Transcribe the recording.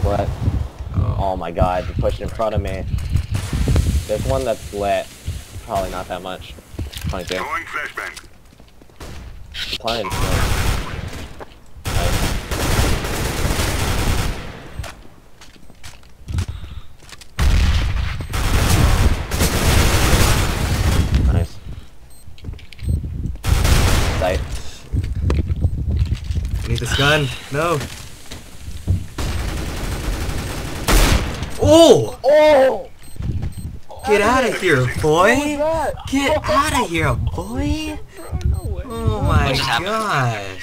What? Oh my god, you're pushing in front of me. There's one that's lit. Probably not that much. 22. Throwing flashbang. Playing smoke. Nice. Sight. I need this gun. No. Oh! Oh! Get out of here, boy! What was that? Get out of here, boy! Bro, no way. Oh my What just happened? gosh!